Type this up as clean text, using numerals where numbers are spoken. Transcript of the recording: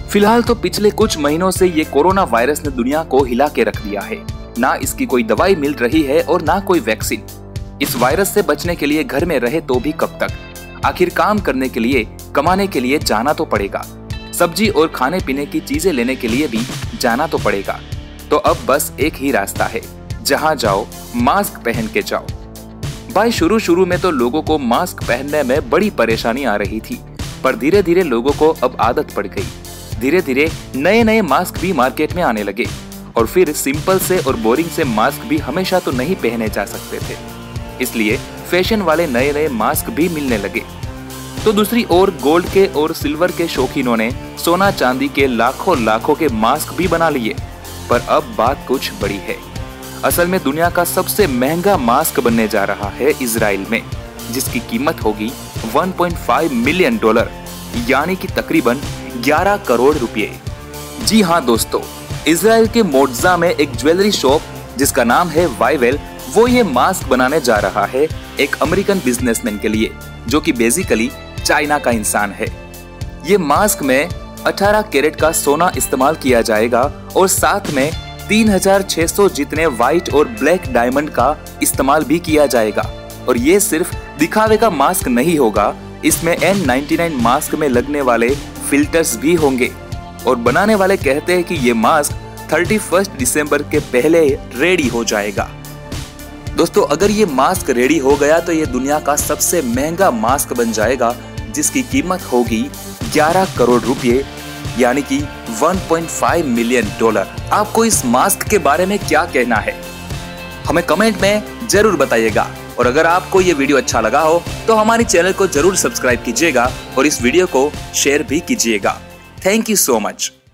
फिलहाल तो पिछले कुछ महीनों से ये कोरोना वायरस ने दुनिया को हिला के रख दिया है। ना इसकी कोई दवाई मिल रही है और ना कोई वैक्सीन। इस वायरस से बचने के लिए घर में रहे तो भी कब तक? आखिर काम करने के लिए, कमाने के लिए जाना तो पड़ेगा। सब्जी और खाने पीने की चीजें लेने के लिए भी जाना तो पड़ेगा। तो अब बस एक ही रास्ता है, जहां जाओ मास्क पहन के जाओ। भाई शुरू में तो लोगों को मास्क पहनने में बड़ी परेशानी आ रही थी, पर धीरे धीरे लोगों को अब आदत पड़ गई। धीरे धीरे नए मास्क भी मार्केट में आने लगे और फिर सिंपल से और बोरिंग से मास्क भी हमेशा तो नहीं पहने जा सकते थे, इसलिए फैशन वाले नए मास्क भी मिलने लगे। तो दूसरी ओर गोल्ड के और सिल्वर के शौकीनों ने सोना चांदी के लाखों के मास्क भी बना लिए। पर अब बात कुछ बड़ी है। असल में दुनिया का सबसे महंगा मास्क बनने जा रहा है इजराइल में, जिसकी कीमत होगी $1.5 मिलियन, यानी कि तकरीबन 11 करोड़ रुपए। जी हाँ दोस्तों, इजराइल के मोट्जा में एक ज्वेलरी शॉप जिसका नाम है वाइवेल, वो ये मास्क बनाने जा रहा है एक अमेरिकन बिजनेसमैन के लिए, जो कि बेसिकली चाइना का इंसान है। ये मास्क में 18 कैरेट का सोना इस्तेमाल किया जाएगा और साथ में 3600 जितने व्हाइट और ब्लैक डायमंड का इस्तेमाल भी किया जाएगा। और ये सिर्फ दिखावे का मास्क नहीं होगा, इसमें N99 मास्क में लगने वाले फिल्टर्स भी होंगे। और बनाने वाले कहते हैं कि ये मास्क 31 दिसंबर के पहले रेडी हो जाएगा। दोस्तों, अगर ये मास्क रेडी हो गया तो ये दुनिया का सबसे महंगा मास्क बन जाएगा, जिसकी कीमत होगी 11 करोड़ रुपए, यानी कि $1.5 मिलियन। आपको इस मास्क के बारे में क्या कहना है, हमें कमेंट में जरूर बताइएगा। और अगर आपको ये वीडियो अच्छा लगा हो तो हमारे चैनल को जरूर सब्सक्राइब कीजिएगा और इस वीडियो को शेयर भी कीजिएगा। Thank you so much.